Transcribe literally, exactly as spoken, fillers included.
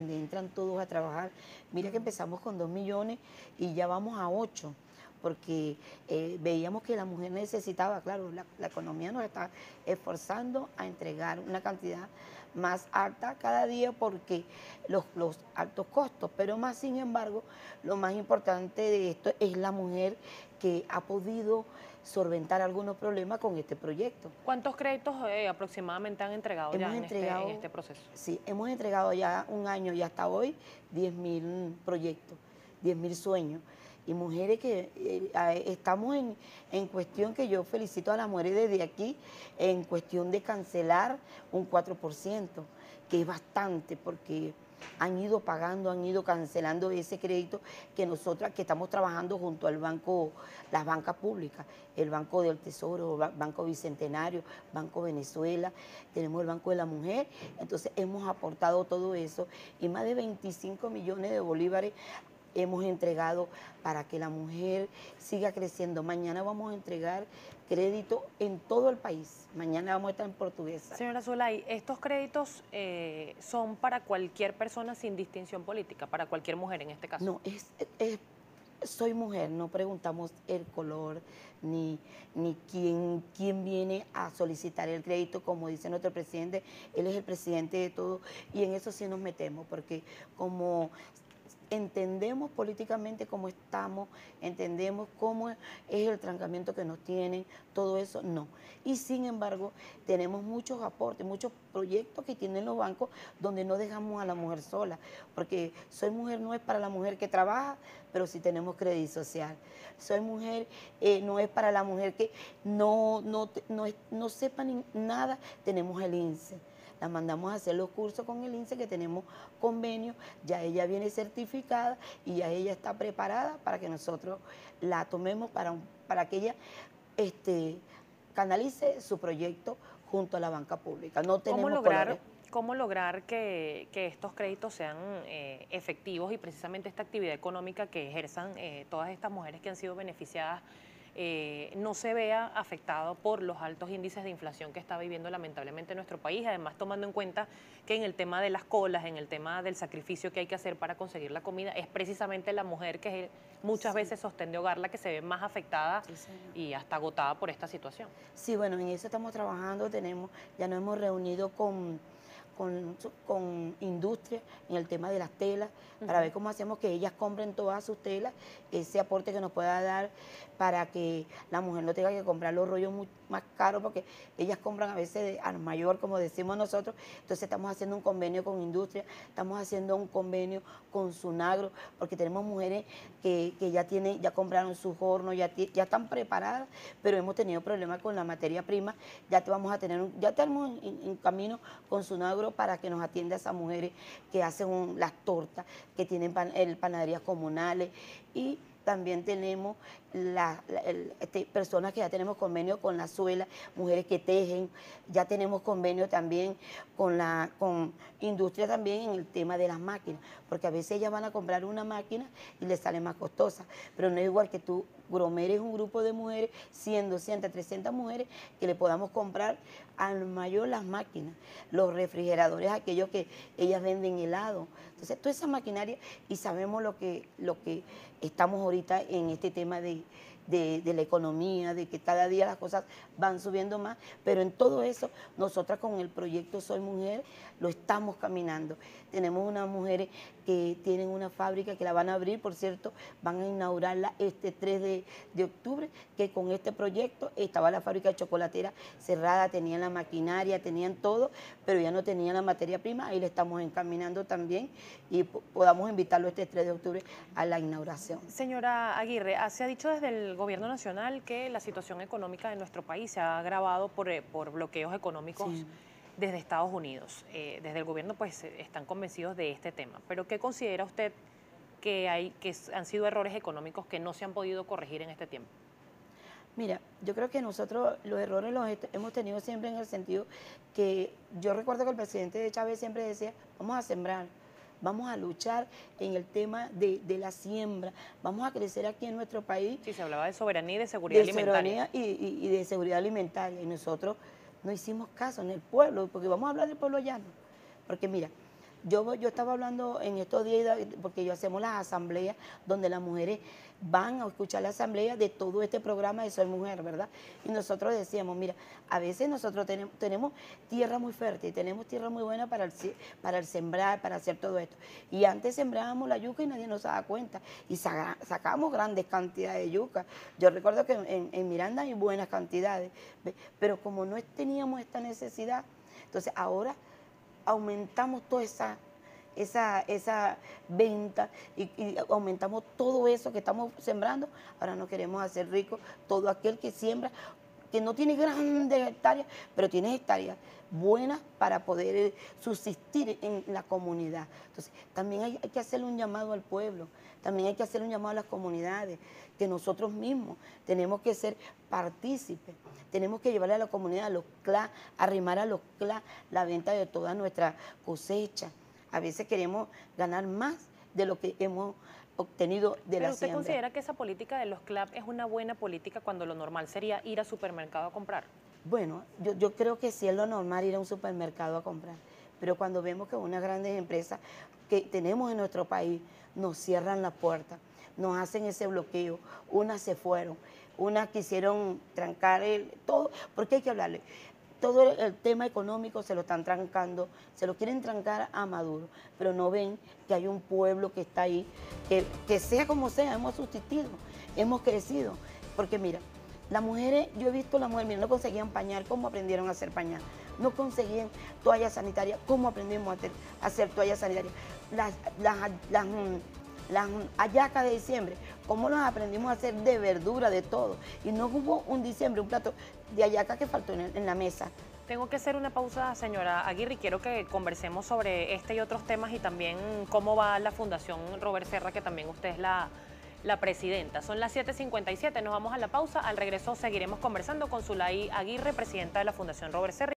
donde entran todos a trabajar. Mira que empezamos con dos millones y ya vamos a ocho, porque eh, veíamos que la mujer necesitaba, claro, la, la economía nos está esforzando a entregar una cantidad más alta cada día porque los, los altos costos, pero más sin embargo, lo más importante de esto es la mujer que ha podido solventar algunos problemas con este proyecto. ¿Cuántos créditos eh, aproximadamente han entregado Hemos ya en este, en entregado, este proceso? sí, hemos entregado ya un año y hasta hoy diez mil proyectos, diez mil sueños. Y mujeres que eh, estamos en, en cuestión que yo felicito a las mujeres desde aquí, en cuestión de cancelar un cuatro por ciento, que es bastante porque han ido pagando, han ido cancelando ese crédito que nosotras, que estamos trabajando junto al banco, las bancas públicas, el Banco del Tesoro, Banco Bicentenario, Banco Venezuela, tenemos el Banco de la Mujer, entonces hemos aportado todo eso y más de veinticinco millones de bolívares hemos entregado para que la mujer siga creciendo. Mañana vamos a entregar crédito en todo el país. Mañana vamos a estar en Portuguesa. Señora Zulay, estos créditos eh, son para cualquier persona sin distinción política, para cualquier mujer en este caso. No, es, es soy mujer, no preguntamos el color ni, ni quién, quién viene a solicitar el crédito, como dice nuestro presidente, él es el presidente de todo y en eso sí nos metemos, porque como entendemos políticamente cómo estamos, entendemos cómo es el trancamiento que nos tienen, todo eso, no. Y sin embargo, tenemos muchos aportes, muchos proyectos que tienen los bancos donde no dejamos a la mujer sola, porque Soy Mujer no es para la mujer que trabaja, pero sí tenemos crédito social. Soy Mujer eh, no es para la mujer que no, no, no, no sepa ni nada, tenemos el INSEE. La mandamos a hacer los cursos con el INSEE, que tenemos convenio, ya ella viene certificada y ya ella está preparada para que nosotros la tomemos para, para que ella este, canalice su proyecto junto a la banca pública. No ¿Cómo tenemos lograr, colores. cómo lograr que, que estos créditos sean eh, efectivos y precisamente esta actividad económica que ejerzan eh, todas estas mujeres que han sido beneficiadas eh, no se vea afectado por los altos índices de inflación que está viviendo lamentablemente nuestro país? Además, tomando en cuenta que en el tema de las colas, en el tema del sacrificio que hay que hacer para conseguir la comida, es precisamente la mujer que es muchas Sí. veces sostén de hogar la que se ve más afectada Sí, señor. y hasta agotada por esta situación. Sí, bueno, en eso estamos trabajando, tenemos, ya nos hemos reunido con, con, con industria en el tema de las telas, uh-huh, para ver cómo hacemos que ellas compren todas sus telas, ese aporte que nos pueda dar para que la mujer no tenga que comprar los rollos muy, más caros, porque ellas compran a veces de, al mayor, como decimos nosotros. Entonces estamos haciendo un convenio con industria, estamos haciendo un convenio con Sunagro, porque tenemos mujeres que, que ya tienen, ya compraron sus hornos, ya, ya están preparadas, pero hemos tenido problemas con la materia prima. Ya te vamos a tener, un, ya tenemos en, en camino con Sunagro para que nos atienda a esas mujeres que hacen un, las tortas, que tienen pan, el, panaderías comunales, y también tenemos la, la, el, este, personas que ya tenemos convenio con la suela, mujeres que tejen, ya tenemos convenio también con la con industria también en el tema de las máquinas, porque a veces ellas van a comprar una máquina y les sale más costosa, pero no es igual que tú, Gromer es un grupo de mujeres, cien, doscientas, trescientas mujeres, que le podamos comprar al mayor las máquinas, los refrigeradores, aquellos que ellas venden helado. Entonces, toda esa maquinaria, y sabemos lo que, lo que estamos ahorita en este tema de, de, de la economía, de que cada día las cosas van subiendo más, pero en todo eso, nosotras con el proyecto Soy Mujer lo estamos caminando. Tenemos unas mujeres que tienen una fábrica que la van a abrir, por cierto, van a inaugurarla este tres de octubre, que con este proyecto estaba la fábrica de chocolatera cerrada, tenían la maquinaria, tenían todo, pero ya no tenían la materia prima, ahí le estamos encaminando también y podamos invitarlo este tres de octubre a la inauguración. Señora Aguirre, se ha dicho desde el gobierno nacional que la situación económica de nuestro país se ha agravado por, por bloqueos económicos, sí, desde Estados Unidos. Eh, desde el gobierno pues están convencidos de este tema, pero ¿qué considera usted que, hay, que han sido errores económicos que no se han podido corregir en este tiempo? Mira, yo creo que nosotros los errores los hemos tenido siempre en el sentido que yo recuerdo que el presidente Chávez siempre decía, vamos a sembrar, vamos a luchar en el tema de, de la siembra, vamos a crecer aquí en nuestro país. Sí, se hablaba de soberanía y de seguridad de alimentaria. Soberanía y, y, y de seguridad alimentaria, y nosotros no hicimos caso en el pueblo, porque vamos a hablar del pueblo llano, porque mira, Yo, yo estaba hablando en estos días, porque yo hacemos las asambleas donde las mujeres van a escuchar la asamblea de todo este programa de Soy Mujer, ¿verdad? Y nosotros decíamos, mira, a veces nosotros tenemos, tenemos tierra muy fértil, tenemos tierra muy buena para el, para el sembrar, para hacer todo esto. Y antes sembrábamos la yuca y nadie nos daba cuenta. Y saca, sacábamos grandes cantidades de yuca. Yo recuerdo que en, en Miranda hay buenas cantidades, ¿ve? Pero como no teníamos esta necesidad, entonces ahora aumentamos toda esa... Esa, esa venta y, y aumentamos todo eso que estamos sembrando. Ahora no queremos hacer rico todo aquel que siembra, que no tiene grandes hectáreas, pero tiene hectáreas buenas para poder subsistir en la comunidad. Entonces, también hay, hay que hacerle un llamado al pueblo, también hay que hacerle un llamado a las comunidades, que nosotros mismos tenemos que ser partícipes, tenemos que llevarle a la comunidad, a los C L A, arrimar a los C L A la venta de toda nuestra cosecha. A veces queremos ganar más de lo que hemos obtenido de la ¿Pero usted siembra. considera que esa política de los C L A P es una buena política cuando lo normal sería ir al supermercado a comprar? Bueno, yo, yo creo que sí es lo normal ir a un supermercado a comprar, pero cuando vemos que unas grandes empresas que tenemos en nuestro país nos cierran la puerta, nos hacen ese bloqueo, unas se fueron, unas quisieron trancar el, todo, porque hay que hablarle. Todo el, el tema económico se lo están trancando, se lo quieren trancar a Maduro, pero no ven que hay un pueblo que está ahí, que, que sea como sea, hemos subsistido, hemos crecido. Porque mira, las mujeres, yo he visto a las mujeres, mira, no conseguían pañal, ¿cómo aprendieron a hacer pañal? No conseguían toallas sanitarias, ¿cómo aprendimos a hacer, a hacer toallas sanitarias? Las, las, las, las hallacas de diciembre, ¿cómo las aprendimos a hacer de verdura, de todo? Y no hubo un diciembre, un plato de hallaca que faltó en, el, en la mesa. Tengo que hacer una pausa, señora Aguirre, y quiero que conversemos sobre este y otros temas y también cómo va la Fundación Robert Serra, que también usted es la, la presidenta. Son las siete cincuenta y siete, nos vamos a la pausa. Al regreso seguiremos conversando con Zulay Aguirre, presidenta de la Fundación Robert Serra.